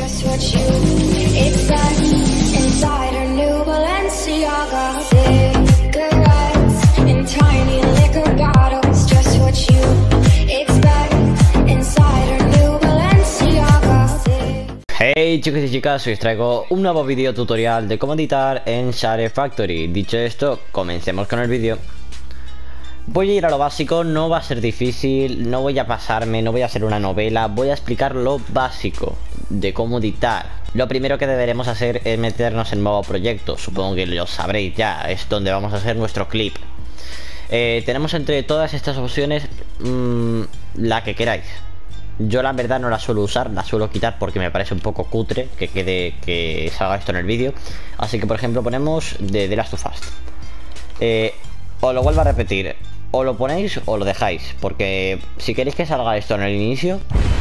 just what you expect inside a new Balenciaga. Cigarettes in tiny liquor bottles, just what you expect inside a new Balenciaga. Hey chicos y chicas, os traigo un nuevo video tutorial de cómo editar en Share Factory. Dicho esto, comencemos con el vídeo. Voy a ir a lo básico, no va a ser difícil, no voy a pasarme, no voy a hacer una novela, voy a explicar lo básico de cómo editar. Lo primero que deberemos hacer es meternos en nuevo proyecto, supongo que lo sabréis ya, es donde vamos a hacer nuestro clip. Tenemos entre todas estas opciones la que queráis. Yo la verdad no la suelo usar, la suelo quitar porque me parece un poco cutre que salga esto en el vídeo. Así que por ejemplo ponemos de The Last of Us. Os lo vuelvo a repetir, o lo ponéis o lo dejáis, porque si queréis que salga esto en el inicio,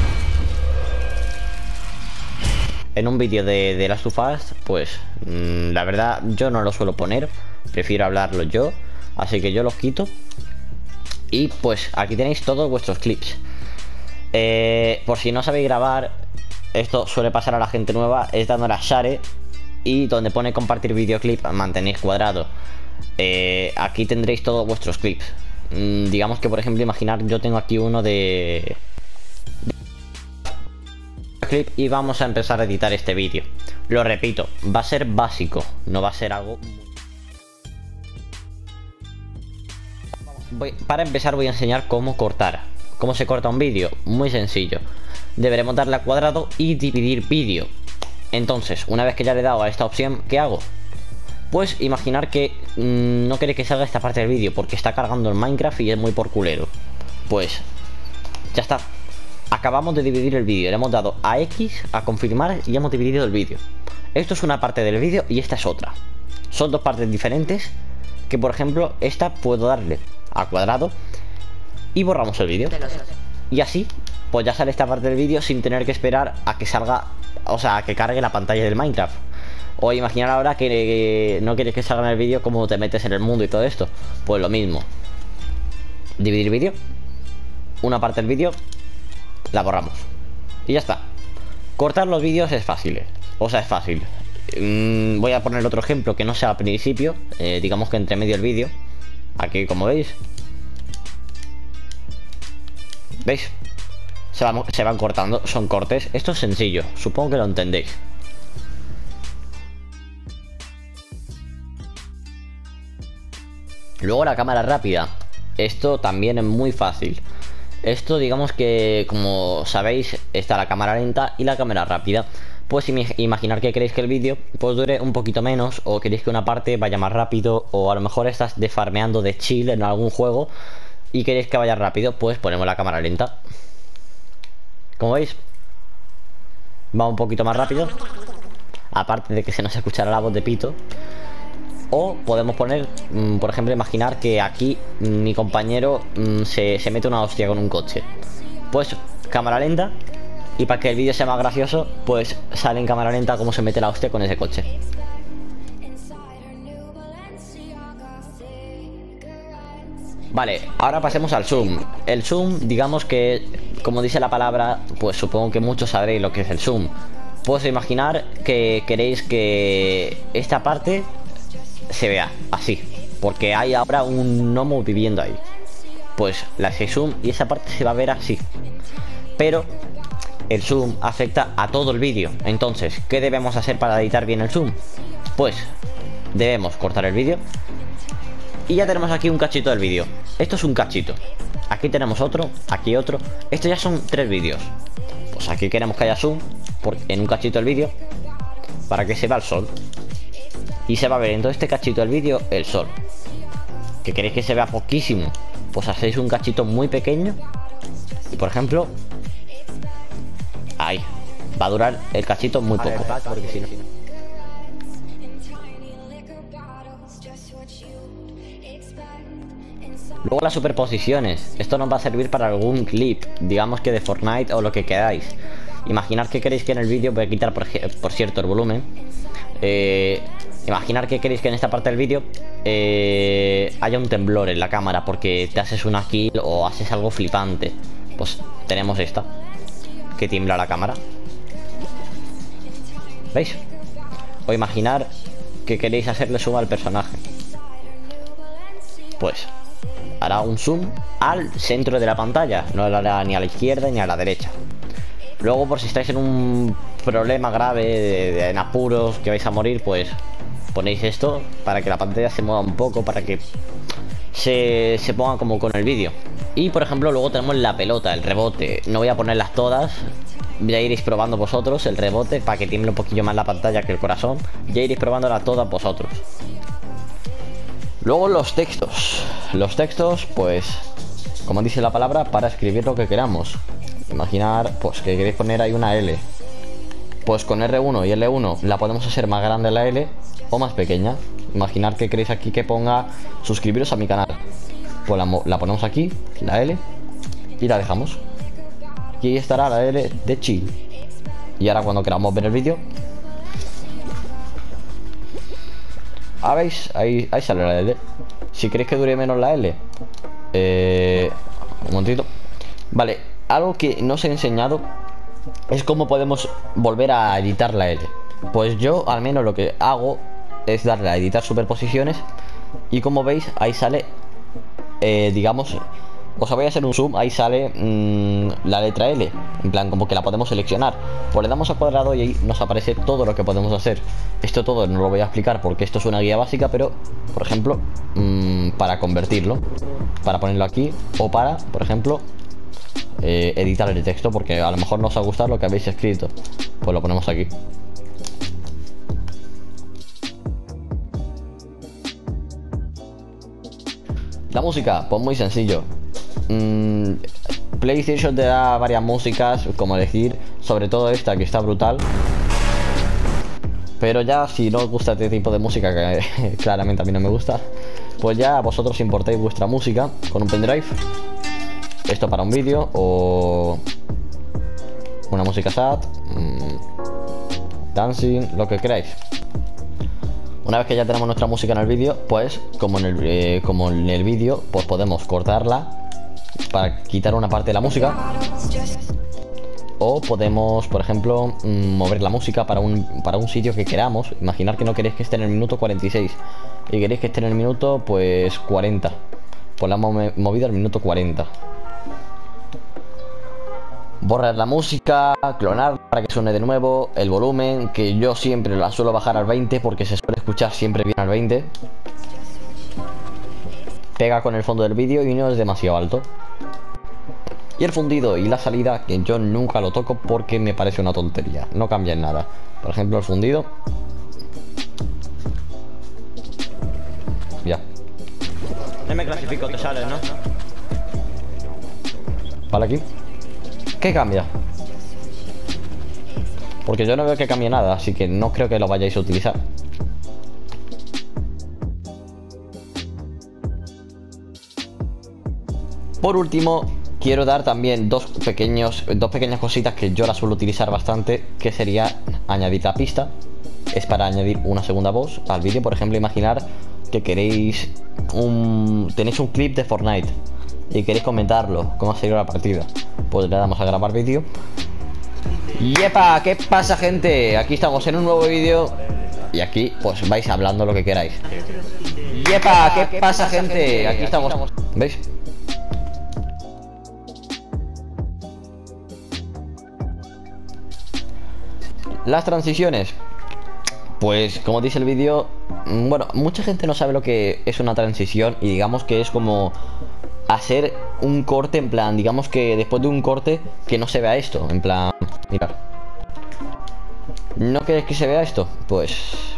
en un vídeo de The Last of Us, pues la verdad yo no lo suelo poner, prefiero hablarlo yo, así que yo los quito. Y pues aquí tenéis todos vuestros clips. Por si no sabéis grabar, esto suele pasar a la gente nueva, es dándole a Share y donde pone compartir videoclip mantenéis cuadrado. Aquí tendréis todos vuestros clips. Digamos que por ejemplo, imaginar, yo tengo aquí uno de clip y vamos a empezar a editar este vídeo. Lo repito, va a ser básico, no va a ser algo para empezar voy a enseñar cómo cortar. ¿Cómo se corta un vídeo? Muy sencillo. Deberemos darle a cuadrado y dividir vídeo. Entonces, una vez que ya le he dado a esta opción, ¿qué hago? Pues imaginar que no quiere que salga esta parte del vídeo porque está cargando el Minecraft y es muy por culero. Pues ya está. Acabamos de dividir el vídeo. Le hemos dado a X a confirmar y hemos dividido el vídeo. Esto es una parte del vídeo y esta es otra. Son dos partes diferentes. Que por ejemplo, esta puedo darle a cuadrado y borramos el vídeo. Y así, pues ya sale esta parte del vídeo sin tener que esperar a que salga, o sea, a que cargue la pantalla del Minecraft. O imaginar ahora que no quieres que salga en el vídeo como te metes en el mundo y todo esto. Pues lo mismo. Dividir vídeo. Una parte del vídeo la borramos. Y ya está. Cortar los vídeos es fácil. O sea, es fácil. Voy a poner otro ejemplo que no sea al principio. Digamos que entre medio del vídeo. Aquí como veis. ¿Veis? Se van cortando. Son cortes. Esto es sencillo. Supongo que lo entendéis. Luego la cámara rápida. Esto también es muy fácil. Esto digamos que, como sabéis, está la cámara lenta y la cámara rápida. Pues imaginar que queréis que el vídeo pues dure un poquito menos, o queréis que una parte vaya más rápido, o a lo mejor estás farmeando de chill en algún juego y queréis que vaya rápido, pues ponemos la cámara lenta. Como veis, va un poquito más rápido. Aparte de que se nos escuchará la voz de pito. O podemos poner, por ejemplo, imaginar que aquí mi compañero se mete una hostia con un coche. Pues cámara lenta. Y para que el vídeo sea más gracioso, pues sale en cámara lenta cómo se mete la hostia con ese coche. Vale, ahora pasemos al zoom. El zoom, digamos que, como dice la palabra, pues supongo que muchos sabréis lo que es el zoom. Pues imaginar que queréis que esta parte se vea así, porque hay ahora un gnomo viviendo ahí. Pues la hace zoom y esa parte se va a ver así. Pero el zoom afecta a todo el vídeo. Entonces, ¿qué debemos hacer para editar bien el zoom? Pues debemos cortar el vídeo. Y ya tenemos aquí un cachito del vídeo. Esto es un cachito. Aquí tenemos otro, aquí otro. Estos ya son 3 vídeos. Pues aquí queremos que haya zoom en un cachito del vídeo para que se vea el sol. Y se va a ver en todo este cachito del vídeo el sol. ¿Que queréis que se vea poquísimo? Pues hacéis un cachito muy pequeño. Y por ejemplo, ahí. Va a durar el cachito muy poco. Porque si no... Luego las superposiciones. Esto nos va a servir para algún clip, digamos que de Fortnite o lo que queráis. Imaginar que queréis que en el vídeo, voy a quitar por cierto el volumen. Imaginar que queréis que en esta parte del vídeo haya un temblor en la cámara porque te haces una kill o haces algo flipante. Pues tenemos esta, que tiembla la cámara. ¿Veis? O imaginar que queréis hacerle zoom al personaje. Pues hará un zoom al centro de la pantalla. No lo hará ni a la izquierda ni a la derecha. Luego, por si estáis en un problema grave, en apuros, que vais a morir, pues ponéis esto para que la pantalla se mueva un poco, para que se ponga como con el vídeo. Y por ejemplo, luego tenemos la pelota, el rebote. No voy a ponerlas todas, ya iréis probando vosotros el rebote para que tiemble un poquillo más la pantalla que el corazón. Ya iréis probándolas todas vosotros. Luego los textos. Los textos, pues, como dice la palabra, para escribir lo que queramos. Imaginar, pues, que queréis poner ahí una L. Pues con R1 y L1 la podemos hacer más grande la L o más pequeña. Imaginar que queréis aquí que ponga suscribiros a mi canal. Pues la ponemos aquí, la L, y la dejamos. Y ahí estará la L de chill. Y ahora cuando queramos ver el vídeo, ¿veis? Ahí sale la L. Si queréis que dure menos la L, un momentito. Vale, algo que no os he enseñado es cómo podemos volver a editar la L. Pues yo al menos lo que hago es darle a editar superposiciones. Y como veis, ahí sale, digamos, os voy a hacer un zoom, ahí sale la letra L. En plan, como que la podemos seleccionar. Pues le damos al cuadrado y ahí nos aparece todo lo que podemos hacer. Esto todo no lo voy a explicar porque esto es una guía básica, pero, por ejemplo, para convertirlo, para ponerlo aquí, o para, por ejemplo, editar el texto, porque a lo mejor no os ha gustado lo que habéis escrito, pues lo ponemos aquí. La música, pues muy sencillo. PlayStation te da varias músicas, como elegir, sobre todo esta que está brutal. Pero ya si no os gusta este tipo de música, que claramente a mí no me gusta, pues ya vosotros importáis vuestra música con un pendrive. Esto para un vídeo o una música sad, dancing, lo que queráis. Una vez que ya tenemos nuestra música en el vídeo, pues como en el vídeo, pues podemos cortarla para quitar una parte de la música. O podemos, por ejemplo, mover la música para un sitio que queramos. Imaginar que no queréis que esté en el minuto 46 y queréis que esté en el minuto, pues, 40. Pues la hemos movido al minuto 40. Borrar la música, clonar para que suene de nuevo, el volumen, que yo siempre la suelo bajar al 20 porque se suele escuchar siempre bien al 20. Pega con el fondo del vídeo y no es demasiado alto. Y el fundido y la salida, que yo nunca lo toco porque me parece una tontería, no cambia en nada. Por ejemplo, el fundido, ya. No me clasifico, te sale, ¿no? Vale, aquí. ¿Qué cambia? Porque yo no veo que cambie nada, así que no creo que lo vayáis a utilizar. Por último, quiero dar también dos pequeñas cositas que yo las suelo utilizar bastante, que sería añadir la pista. Es para añadir una segunda voz al vídeo. Por ejemplo, imaginar que tenéis un clip de Fortnite y queréis comentarlo, cómo ha salido la partida. Pues le damos a grabar vídeo. ¡Yepa! ¿Qué pasa, gente? Aquí estamos en un nuevo vídeo. Y aquí pues vais hablando lo que queráis. ¡Yepa! ¿Qué pasa, gente? Aquí estamos. ¿Veis? Las transiciones, pues como dice el vídeo, bueno, mucha gente no sabe lo que es una transición. Y digamos que es como hacer un corte, en plan, digamos que después de un corte que no se vea esto, en plan, mirad. ¿No queréis que se vea esto? Pues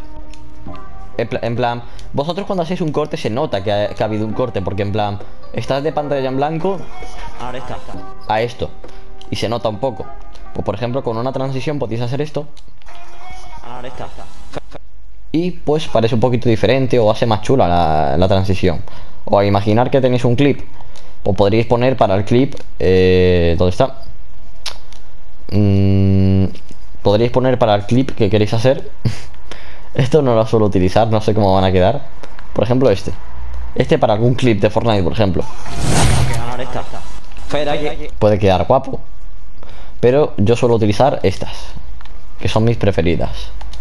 en plan, vosotros cuando hacéis un corte se nota que ha habido un corte, porque en plan, estás de pantalla en blanco Ahora está. a esto y se nota un poco. Pues por ejemplo, con una transición podéis hacer esto Ahora está. y pues parece un poquito diferente o hace más chula la transición. O a imaginar que tenéis un clip, o podríais poner para el clip, ¿dónde está? Podríais poner para el clip que queréis hacer. Esto no lo suelo utilizar, no sé cómo van a quedar. Por ejemplo, este para algún clip de Fortnite, por ejemplo. Ahora está. Fuera aquí. Puede quedar guapo, pero yo suelo utilizar estas, que son mis preferidas.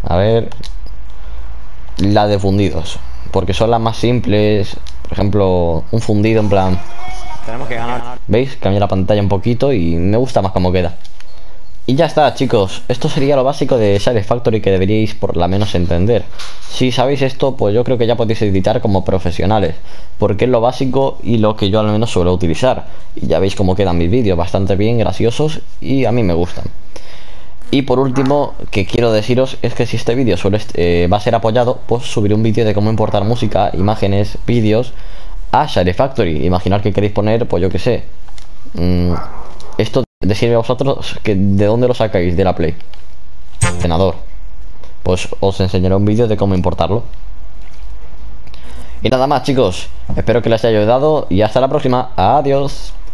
A ver. La de fundidos. Porque son las más simples. Por ejemplo, un fundido en plan. Tenemos que ganar. ¿Veis? Cambia la pantalla un poquito y me gusta más cómo queda. Y ya está, chicos. Esto sería lo básico de Satisfactory que deberíais por lo menos entender. Si sabéis esto, pues yo creo que ya podéis editar como profesionales, porque es lo básico y lo que yo al menos suelo utilizar. Y ya veis cómo quedan mis vídeos, bastante bien, graciosos, y a mí me gustan. Y por último, que quiero deciros es que si este vídeo va a ser apoyado, pues subiré un vídeo de cómo importar música, imágenes, vídeos a Satisfactory. Imaginar que queréis poner, pues yo que sé, esto decirme a vosotros que de dónde lo sacáis de la Play. Ordenador. Pues os enseñaré un vídeo de cómo importarlo. Y nada más, chicos. Espero que les haya ayudado y hasta la próxima. Adiós.